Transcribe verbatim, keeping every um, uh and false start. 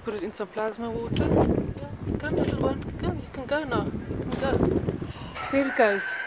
put it in some plasma water. Yeah. Come, little one. Come, you can go now. You can go. There it goes.